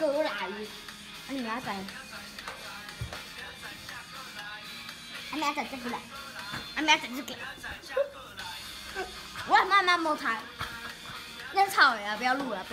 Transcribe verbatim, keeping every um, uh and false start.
过来，啊你明仔载，啊明仔载再过来，啊明仔载再过来，我慢慢摩擦，那吵了，不要录了。